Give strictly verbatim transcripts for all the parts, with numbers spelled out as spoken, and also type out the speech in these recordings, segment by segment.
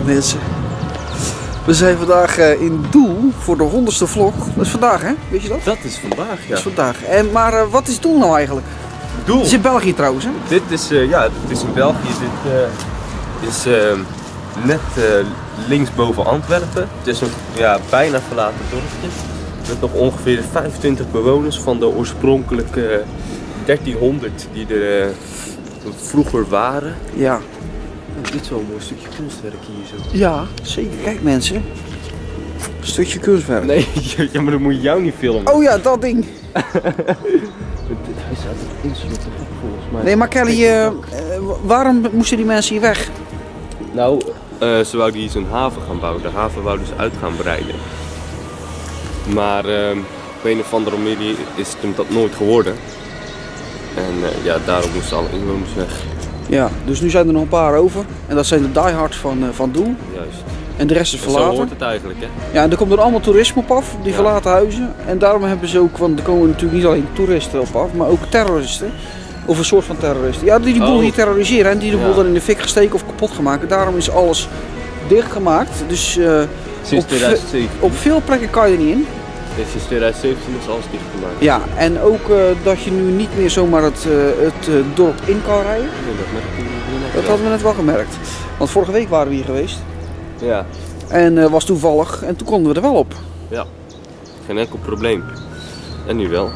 mensen. We zijn vandaag uh, in Doel voor de honderdste vlog. Dat is vandaag, hè? Weet je dat? Dat is vandaag, ja. Dat is vandaag. En, maar uh, wat is Doel nou eigenlijk? Doel? Het is in België trouwens, hè? Dit is, uh, ja, het is in België. Dit uh, is uh, net uh, linksboven Antwerpen. Het is een ja, bijna verlaten dorpje. Met nog ongeveer vijfentwintig bewoners van de oorspronkelijke uh, dertienhonderd die er uh, vroeger waren. Ja. Dit is wel een mooi stukje kunstwerk hier zo. Ja, zeker. Kijk mensen. Een stukje kunstwerk. Nee, ja, maar dan moet je jou niet filmen. Oh ja, dat ding. Hij staat op insloten volgens mij. Nee, maar Kelly, uh, uh, waarom moesten die mensen hier weg? Nou, uh, ze wouden hier zo'n haven gaan bouwen. De haven wouden ze uit gaan breiden. Maar uh, op een of andere manier is het hem dat nooit geworden. En uh, ja, daarom moesten alle inwoners weg. Ja, dus nu zijn er nog een paar over. En dat zijn de diehards van, uh, van Doel. Juist. En de rest is verlaten. Zo hoort het eigenlijk, hè? Ja, en er komt er allemaal toerisme op af, die ja. verlaten huizen. En daarom hebben ze ook, want er komen natuurlijk niet alleen toeristen op af, maar ook terroristen. Of een soort van terroristen. Ja, die die boel oh. hier terroriseren en die de boel ja. dan in de fik gesteken of kapot gemaakt. Daarom is alles dichtgemaakt. Dus uh, sinds op, tweeduizend zeventien. op veel plekken kan je er niet in. Nee, sinds tweeduizend zeventien is alles dichtgemaakt. Ja, en ook uh, dat je nu niet meer zomaar het, uh, het uh, dorp in kan rijden. Nee, dat merk ik niet. Dat hadden we net wel gemerkt. Want vorige week waren we hier geweest. Ja. En uh, was toevallig en toen konden we er wel op. Ja, geen enkel probleem. En nu wel.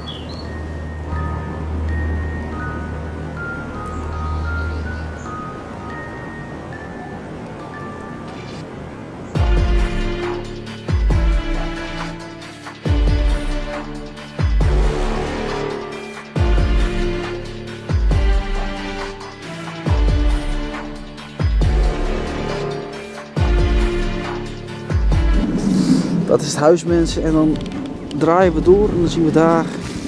Dat is het huis, mensen, en dan draaien we door en dan zien we daar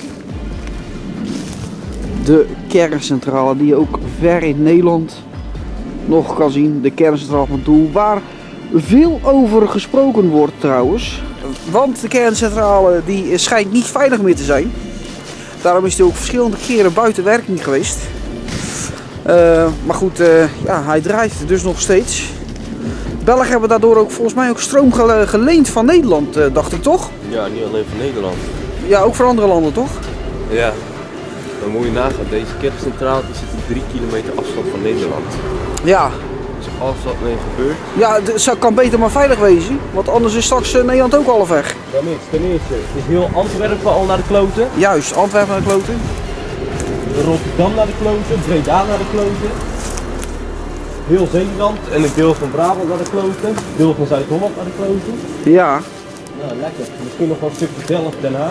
de kerncentrale die je ook ver in Nederland nog kan zien. De kerncentrale van Doel, waar veel over gesproken wordt trouwens. Want de kerncentrale die schijnt niet veilig meer te zijn. Daarom is hij ook verschillende keren buiten werking geweest. Uh, maar goed, uh, ja, hij draait dus nog steeds. Belgen hebben daardoor ook volgens mij ook stroom gele geleend van Nederland, uh, dacht ik toch? Ja, niet alleen van Nederland. Ja, ook voor andere landen toch? Ja, dan moet je nagaan. Deze kerncentrale die zit op drie kilometer afstand van Nederland. Ja. Dus als dat mee gebeurt... Ja, het kan beter maar veilig wezen, want anders is straks uh, Nederland ook al weg. Dan is ten eerste, het is heel Antwerpen al naar de kloten. Juist, Antwerpen naar de kloten. Rotterdam naar de kloten, Breda naar de kloten. Heel Zeeland en een deel van Brabant naar de kloten, een deel van Zuid-Holland naar de kloten. Ja. Nou, lekker. Misschien nog wel een stukje Delft, Den Haag.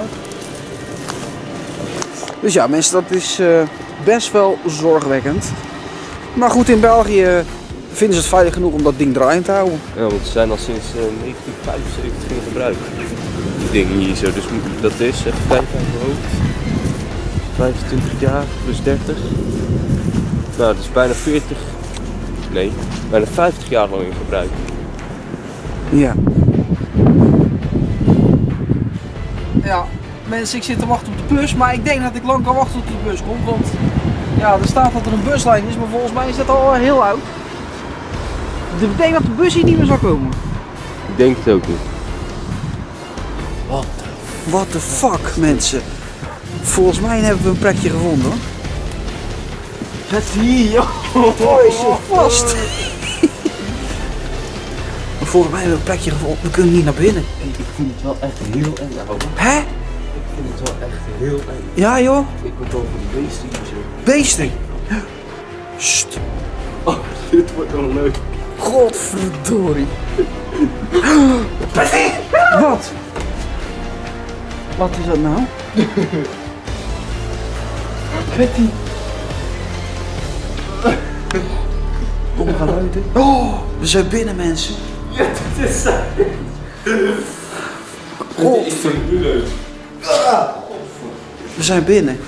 Dus ja, mensen, dat is uh, best wel zorgwekkend. Maar goed, in België vinden ze het veilig genoeg om dat ding draaiend te houden. Ja, want ze zijn al sinds uh, negentien vijfenzeventig in gebruik. Die dingen hier zo, dus dat is, even kijken aan mijn hoofd. vijfentwintig jaar plus dertig. Nou, dat is bijna veertig. Nee, bijna vijftig jaar lang in gebruik. Ja. Ja, mensen, ik zit te wachten op de bus, maar ik denk dat ik lang kan wachten tot de bus komt. Want ja, er staat dat er een buslijn is, maar volgens mij is dat al heel oud. Ik denk dat de bus hier niet meer zal komen. Ik denk het ook niet. What the, What the fuck, mensen. Volgens mij hebben we een plekje gevonden. Het hier, joh. Oh, is zo vast. Maar volgens mij hebben we een plekje gevonden. We kunnen niet naar binnen. Ik vind het wel echt heel eng, ouwe. Hè? Ik vind het wel echt heel eng. Ja, joh. Ik ben boven de beesten hier zo. Beesten? Sst. Oh, dit wordt wel leuk. Godverdorie. Wat? Wat is dat nou? Betty. Domme geluiden. Oh, we zijn binnen, mensen. Ja, dit is zij. Godverdorie. We zijn binnen.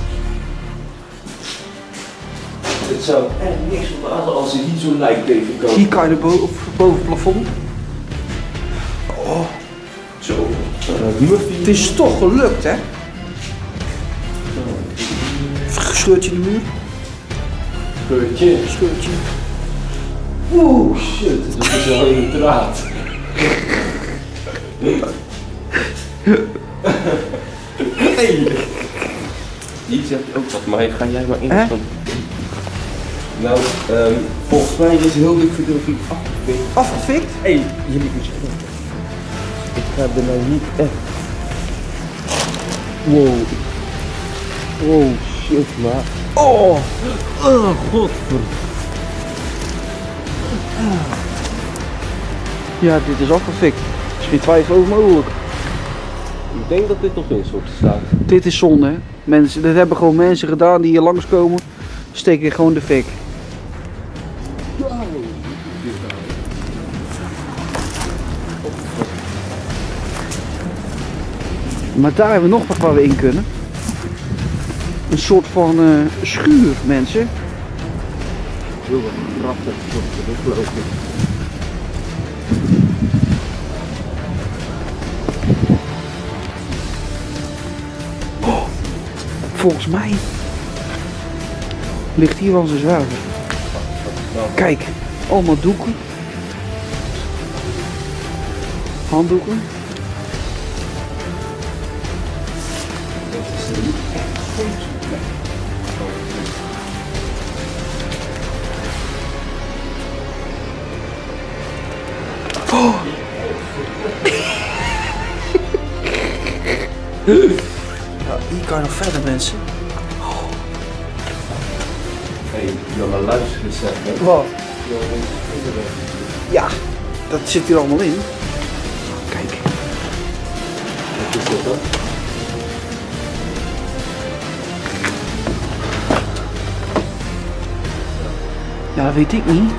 Het zou echt niks verbazen als je hier zo'n lijk tegenkomt. Hier kan je er boven, boven het plafond. Oh. Zo. Uh, het is toch gelukt, hè? Scheurtje in de muur. Scheurtje. Scheurtje. Oeh, shit. Dat is wel een draad. Hey. Hier zeg je ook wat, maar ga jij maar in. Van... Nou, um, volgens mij is heel dik verdeel afgefikt. Afgefikt? Hé, hey, jullie moeten kijken. Ik ga er nou niet echt. Wow. Oh shit, maar. Oh! Oh, godver. Ja, dit is afgefikt. Er is geen twijfel over mogelijk. Ik denk dat dit nog in soort staat. Dit is zonde, hè. Mensen, dit hebben gewoon mensen gedaan die hier langskomen. Steken gewoon de fik. Maar daar hebben we nog wat waar we in kunnen. Een soort van uh, schuur, mensen. Heel wat krachtig voor de lucht lopen. Oh, volgens mij ligt hier wel eens een zwerver. Kijk, allemaal doeken. Handdoeken. Oh. Ja, hier kan je nog verder, mensen. Hé, hey, je wil luisteren zeggen. Wat? Ja, dat zit hier allemaal in. Kijk. Wat is dit dan? Ja, dat weet ik niet.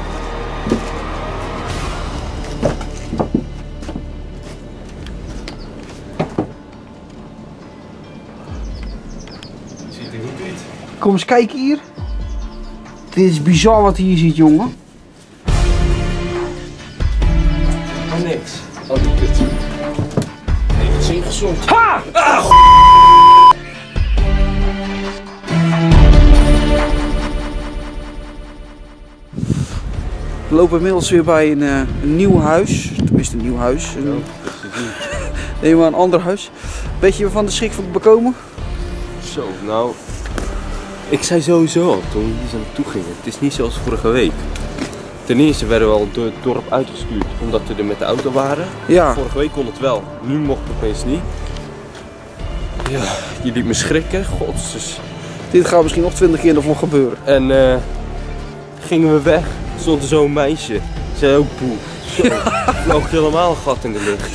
Ziet er niet uit. Kom eens kijken hier. Dit is bizar wat je hier ziet, jongen. Maar niks. Oh, die kut. Nee, het is ingezond. Ha! Ah, we lopen inmiddels weer bij een, uh, een nieuw huis. Tenminste een nieuw huis. Een... Oh, nee, maar een ander huis. Weet je van de schrik van bekomen? Zo, nou. Ik zei sowieso al toen we hier zo naartoe gingen. Het is niet zoals vorige week. Ten eerste werden we al door het dorp uitgestuurd omdat we er met de auto waren. Ja. Vorige week kon het wel. Nu mocht het opeens niet. Ja, je liet me schrikken. Gods. Dit gaat misschien nog twintig keer in de vlog gebeuren. En uh, gingen we weg. Stond er zo'n meisje. Zei ook poe. Zo. Vloog helemaal een gat in de lucht.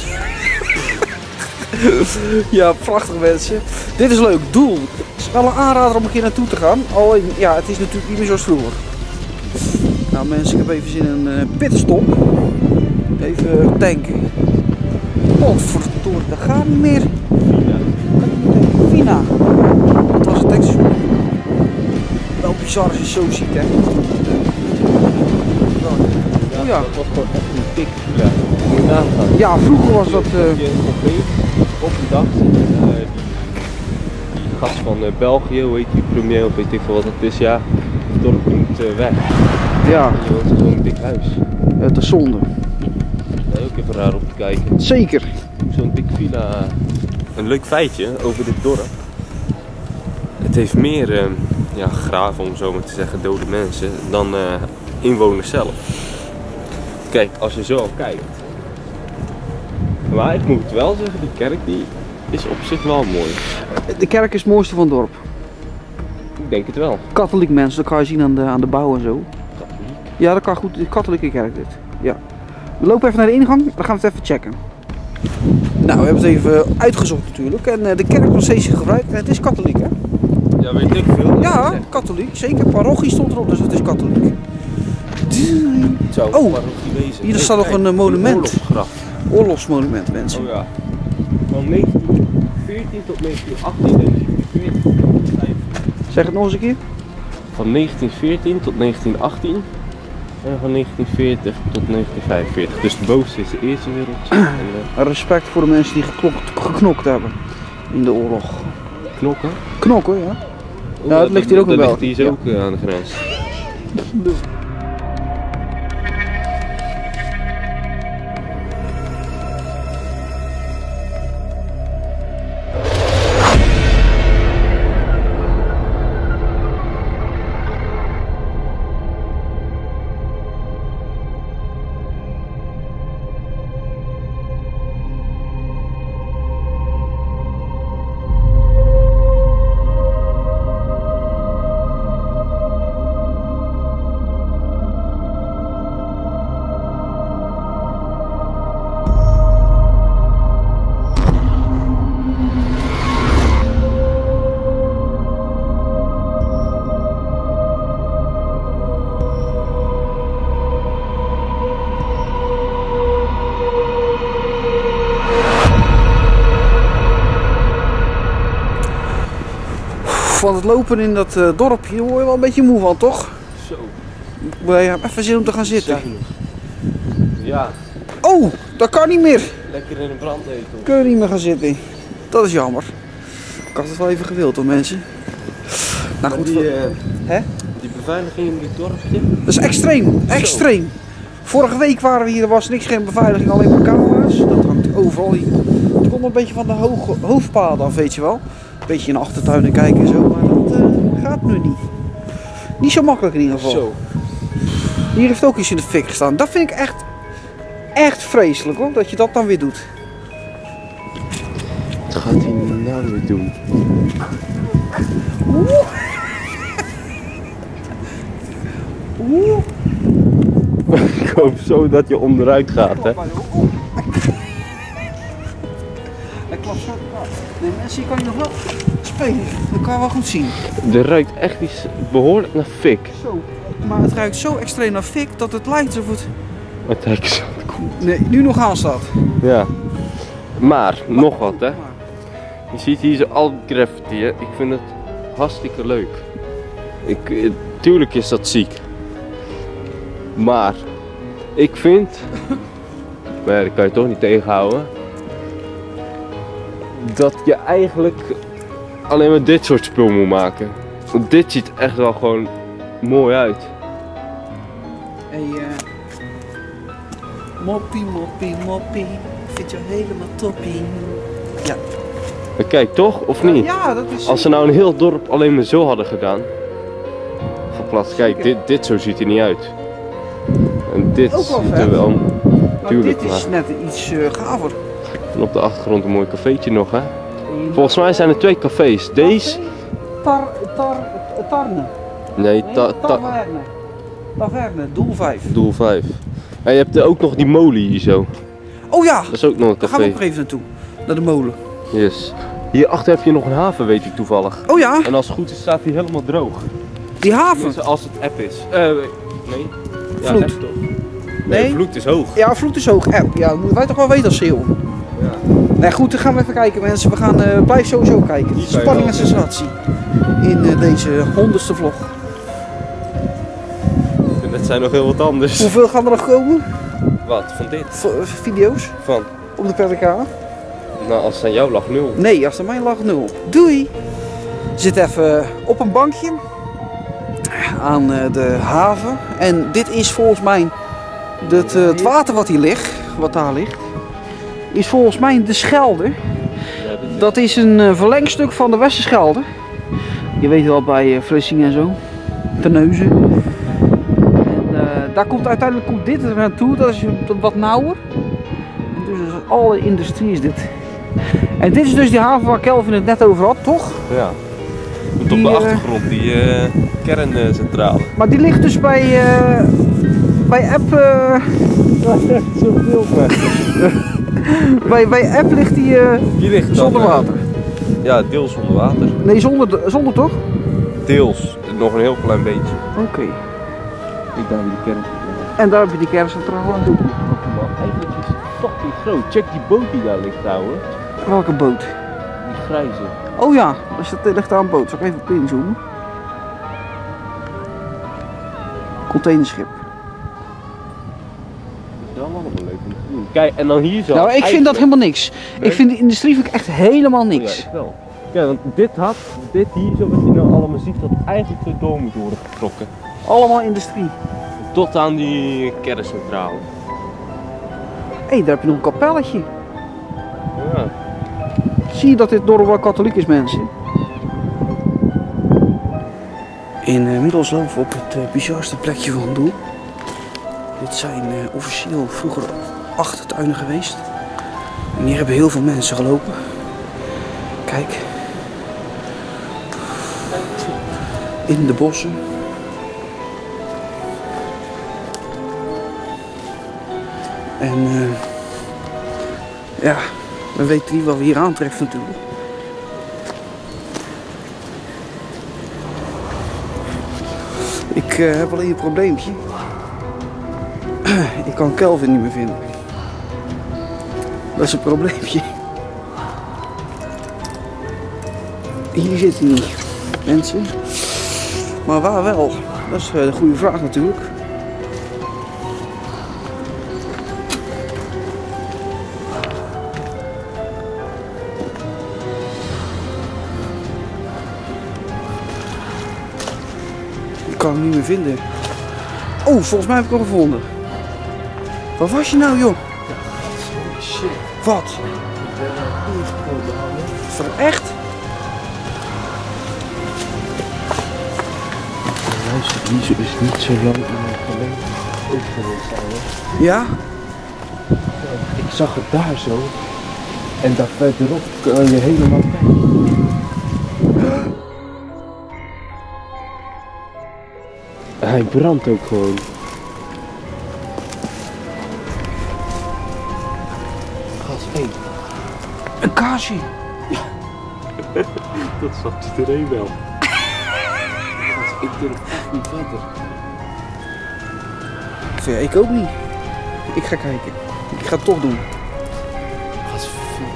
Ja, prachtig mensen. Dit is leuk. Doel. Het is wel een aanrader om een keer naartoe te gaan. Alleen, ja, het is natuurlijk niet meer zoals vroeger. Nou mensen, ik heb even zin in een uh, pitstop. Even uh, tanken. Potverdorie, dat gaat niet meer. Vina. Dat was het tankstation. Wel bizar als je zo ziet, hè. Oh ja. Dat was gewoon echt een dik villa. Moet je nagaan. Ja, vroeger was dat... Uh... Je compleet opgedacht. Uh, die, die gast van uh, België, hoe heet die, premier of weet ik veel wat het is, ja. Het dorp moet uh, weg. Ja. En je woont gewoon een dik huis. Het is zonde. Daar ook even raar op te kijken. Zeker. Zo'n dik villa. Een leuk feitje over dit dorp. Het heeft meer uh, ja, graven, om zo maar te zeggen, dode mensen, dan uh, inwoners zelf. Kijk, als je zo al kijkt. Maar ik moet wel zeggen, die kerk die is op zich wel mooi. De kerk is het mooiste van het dorp. Ik denk het wel. Katholiek mensen, dat kan je zien aan de, aan de bouw en zo. Katholiek. Ja, dat kan goed. De katholieke kerk dit. Ja. We lopen even naar de ingang, dan gaan we het even checken. Nou, we hebben het even uitgezocht natuurlijk. En uh, de kerk nog steeds gebruikt. En het is katholiek, hè? Ja, weet ik veel. Ja, katholiek. Zeker. Parochie stond erop, dus het is katholiek. Het zou Oh, een parochie wezen. hier Nee, staat nog kijk, een uh, monument. oorlogsgraf. Oorlogsmonument, mensen. Oh ja. Van negentien veertien tot negentien achttien en negentien veertien tot negentien vijftien. Zeg het nog eens een keer. Van negentien veertien tot negentien achttien en van negentien veertig tot negentien vijfenveertig. Dus de bovenste is de Eerste Wereldoorlog. En uh, Respect voor de mensen die geknokt, geknokt hebben in de oorlog. knokken. Knokken, ja. Oh, Ja, dat ligt hier ook in België. België. Die is ook uh, aan de grens. Van het lopen in dat uh, dorpje word je wel een beetje moe van, toch? Zo. Maar je hebt even zin om te gaan zitten. Ja. Oh, dat kan niet meer. Lekker in een brandetel. Kun je niet meer gaan zitten. Dat is jammer. Ik had het wel even gewild hoor, mensen. Nou goed. Die, uh, hè? die beveiliging in dit dorpje. Dat is extreem, extreem. Vorige week waren we hier, er was niks, geen beveiliging, alleen maar camera's. Dat hangt overal hier. Het komt een beetje van de hoge, hoofdpaden af, weet je wel. Een beetje in de achtertuinen kijken en zo, maar dat uh, gaat nu niet. Niet zo makkelijk in ieder geval. Zo. Hier heeft ook iets in de fik gestaan. Dat vind ik echt, echt vreselijk hoor, dat je dat dan weer doet. Wat gaat hij nou weer doen? Oeh. Oeh. Ik hoop zo dat je onderuit gaat, hè? Hij klapt zo. Nee, mensen, je kan hier nog wel spelen. Dat kan je wel goed zien. Er ruikt echt iets behoorlijk naar fik. Zo. Maar het ruikt zo extreem naar fik dat het lijkt alsof het... Wat kijk eens. Nee, nu nog aanstaat. Ja. Maar, nog wat, hè? Je ziet hier zo al die graffiti, hè? Ik vind het hartstikke leuk. Ik, eh, tuurlijk is dat ziek. Maar, ik vind... Maar ja, dat kan je toch niet tegenhouden. Dat je eigenlijk alleen maar dit soort spul moet maken. Want dit ziet echt wel gewoon mooi uit. Hey, uh... moppie, moppie, moppie. Ik vind jou helemaal toppie. Ja. Maar kijk toch, of niet? Ja, dat is... Als ze nou een heel dorp alleen maar zo hadden gedaan. Verplaatst, kijk, dit, dit zo ziet er niet uit. En dit Ook wel ziet vet. er wel... Maar Tuurlijk, dit is maar. net iets uh, gaver. En op de achtergrond een mooi cafeetje nog, hè? Volgens mij zijn er twee cafés. Deze... Tar, tar, tarne. Nee, ta, ta, Taverne. Taverne, doel vijf. doel vijf. En je hebt er ook nog die molen hier zo. Oh ja, Dat is ook nog een daar gaan we café. ook even naartoe. Naar de molen. Yes. Hierachter heb je nog een haven, weet ik toevallig. Oh ja, En als het goed is staat die helemaal droog. die haven. Tenminste, als het app is. Eh, nee. Ja, Vloed. app toch? Nee, Nee? vloed is hoog. Ja, vloed is hoog. App. Ja, dat moeten wij toch wel weten als Zeeuw. Ja. Nee, goed, dan gaan we even kijken mensen. We gaan, uh, blijf sowieso kijken. Die kan je Spanning en wel. sensatie. In uh, deze honderdste vlog. En dat zijn nog heel wat anders. Hoeveel gaan er nog komen? Wat, van dit? V video's Van? op de P D K? Nou, als het aan jou lag, nul. Nee, als er mijn lag nul. Doei! We zitten even op een bankje aan uh, de haven. En dit is volgens mij het, uh, het water wat hier ligt, wat daar ligt, is volgens mij de Schelde. Ja, dit is... Dat is een uh, verlengstuk van de Westerschelde. Je weet wel bij uh, Vlissingen en zo. Terneuzen. En uh, daar komt uiteindelijk komt dit er naartoe. Dat is wat nauwer. En dus alle industrie is dit. En dit is dus die haven waar Kelvin het net over had, toch? Ja. Met Die, op de uh, achtergrond die uh, kerncentrale. Maar die ligt dus bij, uh, bij App. Uh, bij, bij App ligt die uh, Die ligt dan, zonder uh, water. Ja, deels onder water. Nee, zonder, zonder toch? Deels. Nog een heel klein beetje. Oké. Okay. Ik daar weer die kerncentrale. En daar heb je die kerncentrale aan toe. Eigenlijk is het fucking groot. Check die boot die daar ligt trouwens. Welke boot? Die grijze. Oh ja, dus dat ligt daar een boot. Zal ik even op inzoomen? Containerschip. Dat is wel allemaal leuk om te doen. Kijk, en dan hier zo. Nou, ik vind dat helemaal niks. Nee? Ik vind de industrie vind ik echt helemaal Ja, niks. ik wel. Kijk, want dit had, dit hier zo wat je nou allemaal ziet, dat eigenlijk erdoor moet worden getrokken. Allemaal industrie. Tot aan die kerncentrale. Hé, hey, daar heb je nog een kapelletje. Ja. Zie je dat dit dorp wel katholiek is, mensen? In uh, Middelshoofd op het uh, bizarste plekje van Doel. Dit zijn uh, officieel vroeger achtertuinen geweest. En hier hebben heel veel mensen gelopen. Kijk. In de bossen. En uh, ja, we weten niet wat we hier aantreft natuurlijk. Ik uh, heb alleen een probleempje. Ik kan Kelvin niet meer vinden. Dat is een probleempje. Hier zit hij niet. mensen. Maar waar wel? Dat is de goede vraag natuurlijk. Ik kan hem niet meer vinden. Oh, volgens mij heb ik hem gevonden. Waar was je nou, joh? Holy shit. Wat? Ik ben er ingekomen, man. Van echt? Luister, die is niet zo lang geleden ook geweest, ouwe. Ja? Ik zag het daar zo. En daar verderop kan je helemaal kijken. Hij brandt ook gewoon. Gas één. Een kaarsje. Dat zag iedereen wel. Ik durf echt niet verder. Ja, ik ook niet. Ik ga kijken. Ik ga het toch doen. Gas veel.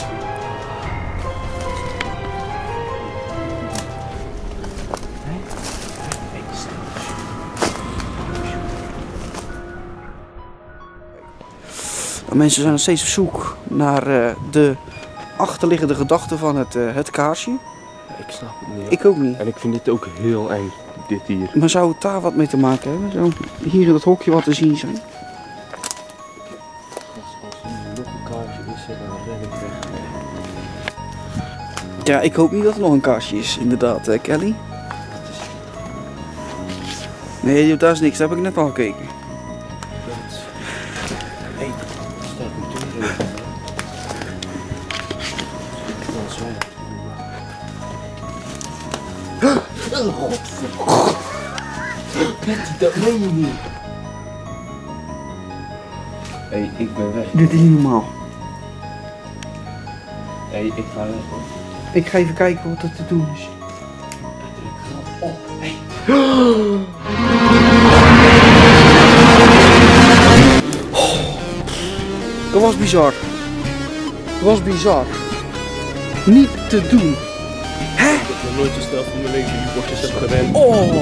Mensen zijn nog steeds op zoek naar uh, de achterliggende gedachte van het, uh, het kaarsje. Ik snap het niet. Ik ook niet. En ik vind dit ook heel eng, dit hier. Maar zou het daar wat mee te maken hebben? Zo hier in dat hokje wat te zien zijn? Als er nog een kaarsje is, dan ren ik weg. Ja, ik hoop niet dat er nog een kaarsje is, inderdaad, hè, Kelly. Nee, daar is niks. Daar heb ik net al gekeken. Hé, er staat een deur open. Ik kan zo. Oh, godverdomme. Betty, dat meen je niet. Hé, hey, ik ben weg. Dit is niet normaal. Hé, hey, ik ga weg hoor. Ik ga even kijken wat er te doen is. Oh, hey. Dat was bizar. Dat was bizar. Niet te doen. Hè? Ik heb nog nooit zo snel van mijn leven die bosjes heb gerend. Oh.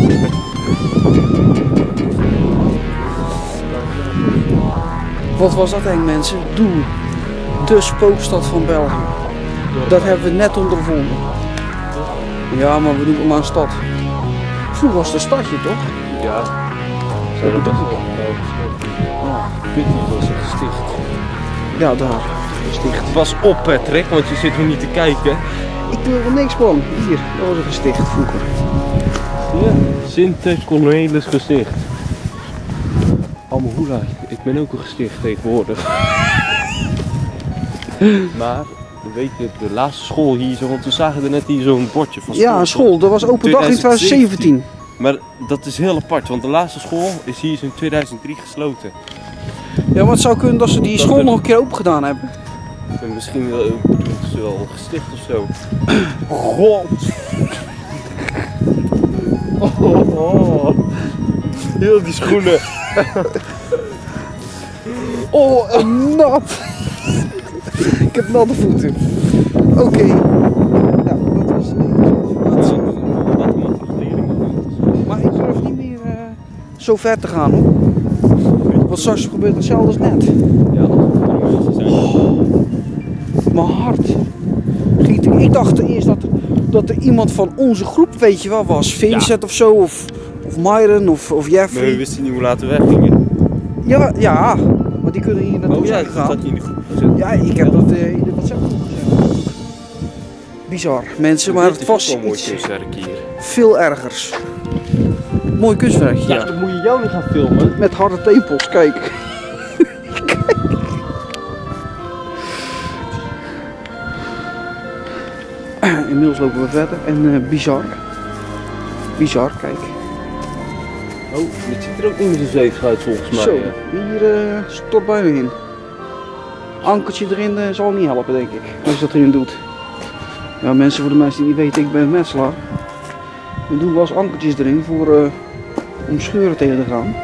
Wat was dat eng, mensen? Doel. De spookstad van België. Dat hebben we net ondervonden. Ja, maar we doen het maar een stad. Vroeger was het een stadje, toch? Ja. Zou dat toch wel? Ja, Betty was een gesticht. ja daar. Gesticht. Pas op Patrick, want je zit hier niet te kijken. Ik doe er wel niks van. Hier, dat was een gesticht vroeger. Ja. Sint Cornelis gesticht. Almohula, ik ben ook een gesticht tegenwoordig. Maar, weet je, de laatste school hier zo, want we zagen er net hier zo'n bordje van Ja, een school. Dat was open dag in twintig zeventien. Maar dat is heel apart, want de laatste school is hier in tweeduizend drie gesloten. Ja, maar het zou kunnen dat ze die school nog een keer open gedaan hebben. En misschien wel, doen ze wel gesticht of zo. God! Oh, oh. Heel die schoenen. Oh, en nat! Ik heb natte voeten. Oké. Okay. Nou, dat was de informatie. Maar ik durf niet meer uh, zo ver te gaan hoor. Want straks gebeurt hetzelfde als net. Ja, Oh, mijn hart. Giet, ik dacht eerst dat er, dat er iemand van onze groep, weet je wel, was. Vincent ja. of zo, of, of Myron, of, of Jeffrey. Maar we wisten niet hoe laten we weggingen. Ja, ja, maar die kunnen hier naartoe oh, zijn ja, gegaan. dat in de groep gezet. Ja, ik heb dat uh, in de WhatsApp groep gezet. Bizar, mensen, maar het was mooi iets kunstwerk hier. veel ergers. Mooi kunstwerk, ja. Ja, dan moet je jou niet gaan filmen. Met harde tepels, kijk. Kijk. Inmiddels lopen we verder en uh, bizar. Bizar, kijk. Oh, dit ziet er ook niet meer zo zeef uit volgens mij. Zo, Ja. hier uh, stort bijna in. Ankertje erin uh, zal niet helpen, denk ik. Als je dat erin doet. Ja, mensen, voor de mensen die niet weten, ik ben een metselaar. We doen wel eens ankertjes erin voor, uh, om scheuren tegen te gaan.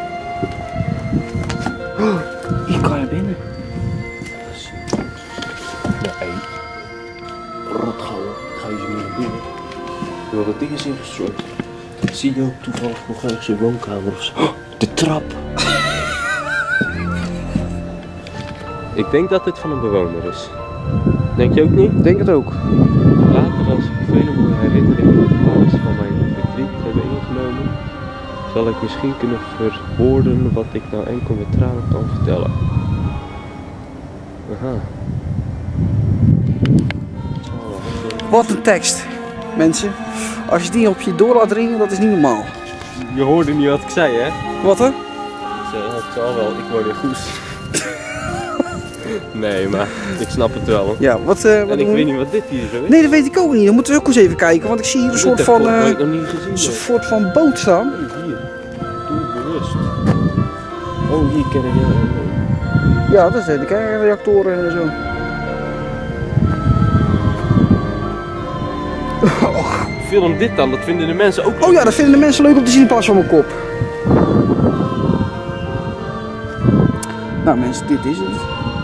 Oh, hier kan je binnen. Ja, hé. Rotgauw, ga je ze niet naar binnen. Terwijl het ding is ingestort. Zie je ook toevallig nog ergens in woonkamer of zo? Oh, de trap! Ik denk dat dit van een bewoner is. Denk je ook niet? Denk het ook. Later, als ik vele mooie herinneringen aan alles van mijn verdriet hebben ingenomen, zal ik misschien kunnen verwoorden wat ik nou enkel met tranen kan vertellen. Aha. Wat een tekst, mensen. Als je die op je door laat dringen, dat is niet normaal. Je hoorde niet wat ik zei, hè? Wat hè? Ik zei, het zal wel, ik woon in Goes. Nee, maar ik snap het wel. Ja, wat, uh, wat En ik doen we? weet niet wat dit hier zo is. Nee, dat weet ik ook niet. Dan moeten we ook eens even kijken, want ik zie hier een soort van, Dat uh, heb ik nog niet gezien. een soort van boot staan. Oh, hier. Doelbewust. Oh, hier ken ik je. Ja, dat zijn de kernreactoren en zo. Film dit dan, dat vinden de mensen ook. Oh ja, dat vinden de mensen leuk om te zien in plaats van mijn kop. Nou mensen, dit is het.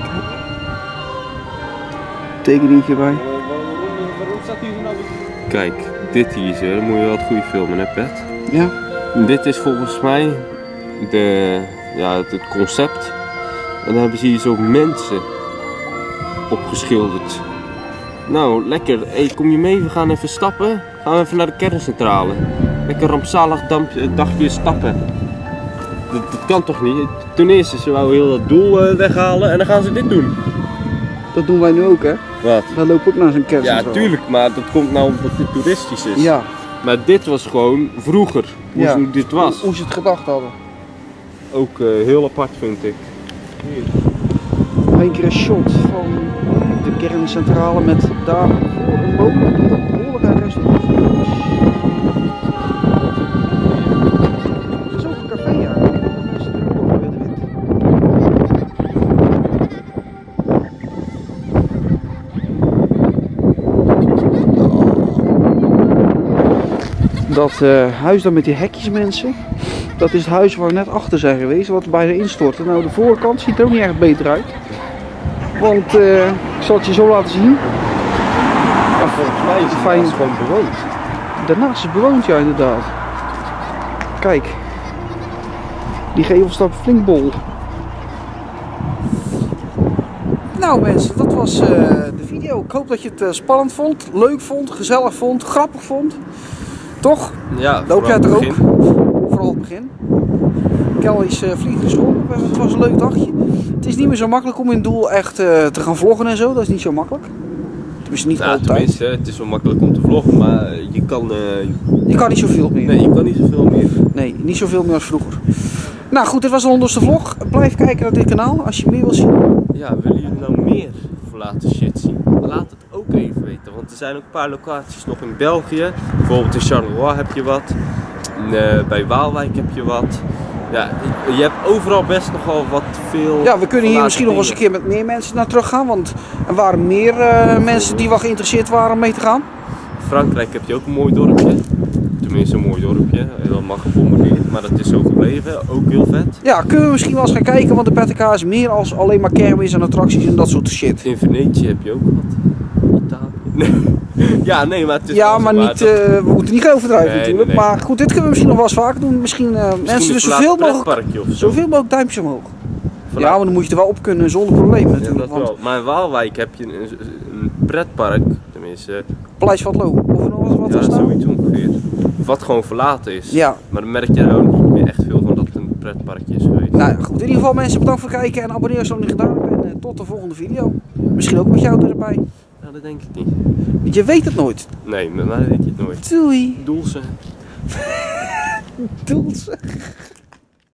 Tekeningetje bij. Waarom staat hier nou? Kijk, dit hier zo, dan moet je wel het goede filmen, hè Pet? Ja. Dit is volgens mij de, ja, het concept. En dan hebben ze hier zo mensen opgeschilderd. Nou, lekker. Hey, kom je mee? We gaan even stappen. Gaan we even naar de kerncentrale. Lekker rampzalig dampje, dagje stappen. Dat, dat kan toch niet? Ten eerste, ze wouden heel dat doel uh, weghalen en dan gaan ze dit doen. Dat doen wij nu ook hè. Wat? Wij lopen ook naar zo'n kerncentrale. Ja, tuurlijk, maar dat komt nou omdat dit toeristisch is. Ja. Maar dit was gewoon vroeger, hoe Ja. dit was. Hoe ze het gedacht hadden. Ook uh, heel apart vind ik. Hier. Een keer een shot van de kerncentrale met daar voor een boom een behoorlijke restaurant. Het is ook een café, ja. Dat is de oorlog met de wind. Dat uh, huis daar met die hekjes, mensen, dat is het huis waar we net achter zijn geweest, wat bijna instortte. Nou, de voorkant ziet er ook niet echt beter uit. Want uh, ik zal het je zo laten zien. Ja, volgens mij is het Fijn. fijn. gewoon bewoond. Daarnaast is het bewoond, ja, inderdaad. Kijk, die gevel staat flink bol. Nou mensen, dat was uh, de video. Ik hoop dat je het uh, spannend vond, leuk vond, gezellig vond, grappig vond. Toch? Ja, Loop jij toch ook? begin. Vooral het begin. Kel is uh, vliegen naar school. Het was een leuk dagje. Het is niet meer zo makkelijk om in Doel echt uh, te gaan vloggen en zo. Dat is niet zo makkelijk. Tenminste niet Ja, altijd. tenminste, het is wel makkelijk om te vloggen, maar je kan, uh, Je kan niet zoveel meer. nee, je kan niet zoveel meer. Nee, niet zoveel meer als vroeger. Nou goed, dit was de honderdste vlog. Blijf kijken naar dit kanaal als je meer wilt zien. Ja, willen jullie nou meer verlaten shit zien? Laat het ook even weten, want er zijn ook een paar locaties nog in België. Bijvoorbeeld in Charleroi heb je wat, uh, bij Waalwijk heb je wat. Ja, je hebt overal best nogal wat veel. Ja, we kunnen hier misschien nog dingen. eens een keer met meer mensen naar terug gaan. Want er waren meer uh, mensen die wel geïnteresseerd waren om mee te gaan. Frankrijk heb je ook een mooi dorpje. Tenminste een mooi dorpje, heel mag gebombardeerd, maar dat is zo gebleven, ook heel vet. Ja, kunnen we misschien wel eens gaan kijken, want de P T K is meer als alleen maar kermis en attracties en dat soort shit. In Venetië heb je ook wat. Italië. Nee. Ja, nee, maar het is Ja, wel maar zo, niet, uh, we moeten niet gaan overdrijven Nee, natuurlijk. nee, nee. Maar goed, dit kunnen we misschien nog wel eens vaker doen. Misschien, uh, mensen dus zoveel mogelijk, of zo. zoveel mogelijk duimpjes omhoog. Voilà. Ja, maar dan moet je er wel op kunnen zonder probleem Ja, natuurlijk. dat want wel. Maar in Waalwijk heb je een, een pretpark, tenminste, Paleis van het Loo, of wat, wat ja, was het nou? zoiets ongeveer. Wat gewoon verlaten is. Ja. Maar dan merk je nou niet meer echt veel van dat het een pretparkje is geweest. Nou ja, goed, in ieder geval mensen bedankt voor het kijken en abonneer als je nog niet gedaan hebt. En uh, tot de volgende video. Misschien ook met jou erbij. Nou, dat denk ik niet. Want je weet het nooit. Nee, met mij weet je het nooit. Doei. Doelsen. Doei.